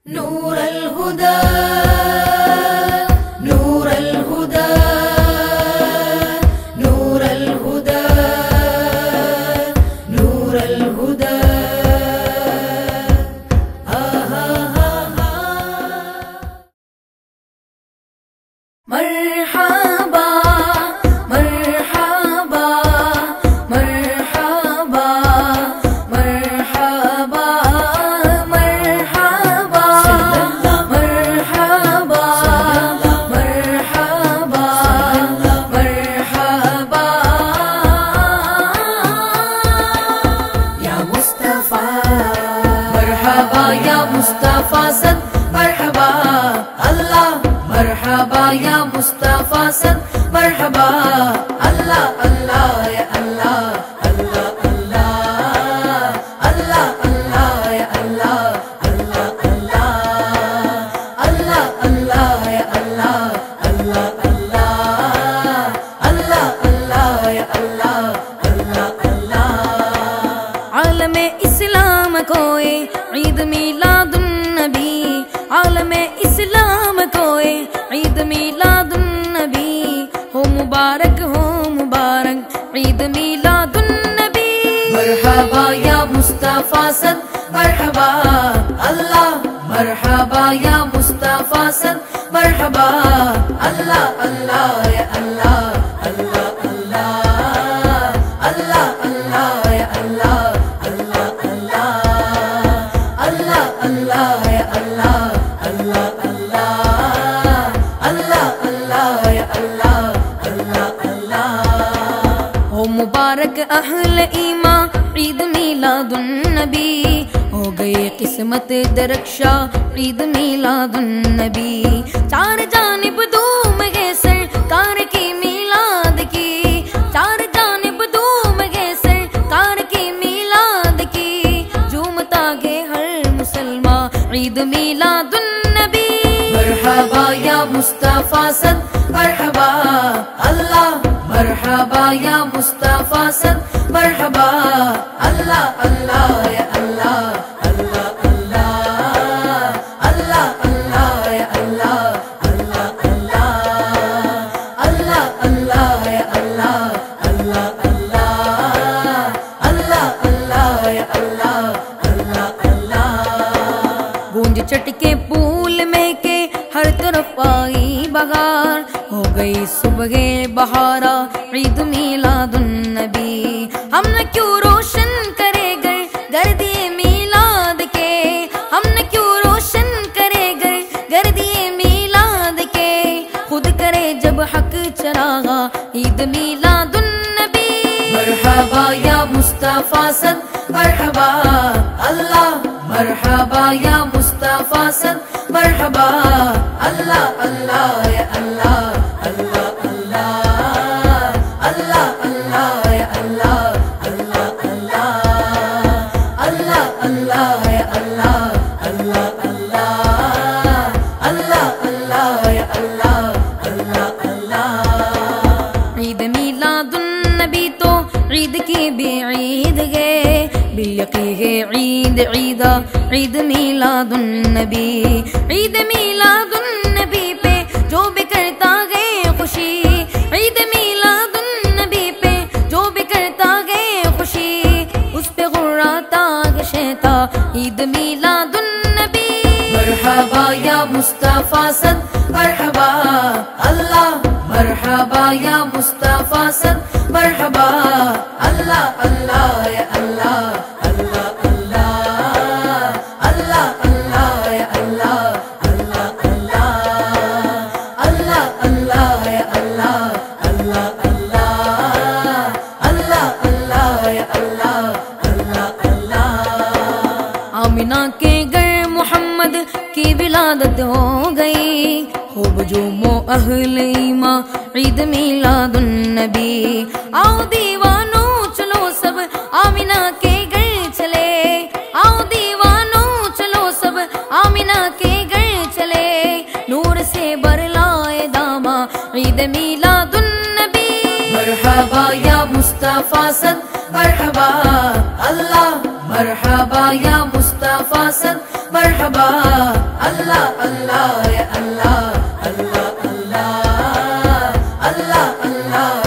نور الهدى نور الهدى نور الهدى نور الهدى مرحبا مرحبا مرحبا مرحبا مرحبا مرحبا مرحبا مرحبا يا مصطفى مرحبا يا مصطفى صد مرحبا الله مرحبا يا مصطفى صد مرحبا الله الله يا الله الله الله الله الله يا الله الله الله الله الله يا الله الله الله الله الله يا الله الله الله عالم اسلام کوئے عید میلاد النبی عالم اسلام کوئے عید میلاد النبی ہو مبارک عید میلاد النبی مرحبا یا مصطفیٰ صد مرحبا اللہ مرحبا یا مصطفیٰ صد مرحبا اللہ اللہ یا اللہ اللہ اللہ اللہ یا اللہ اللہ اللہ اللہ یا اللہ اللہ اللہ اللہ یا اللہ اللہ اللہ ہو مبارک اہل ایمان عید میلاد النبی ہو گئی قسمت درخشاں عید میلاد النبی چار جانب دھوم ہے سرکار کی میلاد کی چار جانب دھوم ہے سرکار کی میلاد کی جھومتا ہے ہر مسلمان عید میلاد النبی مرحبا یا مصطفیٰ صد مرحبا اللہ مرحبا یا مصطفیٰ صد مرحبا اللہ اللہ یا اللہ اللہ اللہ اللہ یا اللہ اللہ اللہ اللہ یا اللہ اللہ اللہ اللہ یا اللہ اللہ اللہ گونج چٹکے پھول میں کے ہر طرف آئی بہار ہو گئی صبح بہارا عید میلاد النبی ہم نہ کیوں روشن کرے گئے گردیے میلاد کے ہم نہ کیوں روشن کرے گئے گردیے میلاد کے خود کرے جب حق چراغا عید میلاد النبی مرحبا یا مصطفیٰ صد مرحبا اللہ مرحبا یا مصطفیٰ صد مرحبا اللہ اللہ یا اللہ اللہ اللہ اللہ یا اللہ اللہ اللہ اللہ یا اللہ اللہ اللہ اللہ یا اللہ اللہ اللہ عید میلاد النبی تو عید کی بھی عید ہے بیقی ہے عید عیدہ عید میلاد النبی عید میلاد النبی پہ جو بھی کرتا ہے خوشی عید میلاد النبی پہ جو بھی کرتا ہے خوشی اس پہ غراتا ہے شیطا عید میلاد النبی مرحبا یا مصطفیٰ صد مرحبا اللہ مرحبا یا مصطفیٰ صد مرحبا اللہ اللہ یا اللہ اللہ اللہ اللہ یا اللہ اللہ اللہ اللہ یا اللہ اللہ اللہ اللہ یا اللہ اللہ اللہ آمنہ کے گھر محمد کی ولادت ہو گئی خوب جومو اہل ایمان عید میلاد النبی آؤ دیوانو چلو سب آمنہ کے گھر چلے آؤ دیوانو چلو سب آمنہ کے گھر چلے نور سے برلائے داما عید میلاد النبی مرحبا یا مصطفیٰ صد مرحبا اللہ مرحبا یا مصطفیٰ صد مرحبا اللہ اللہ یا اللہ اللہ اللہ اللہ اللہ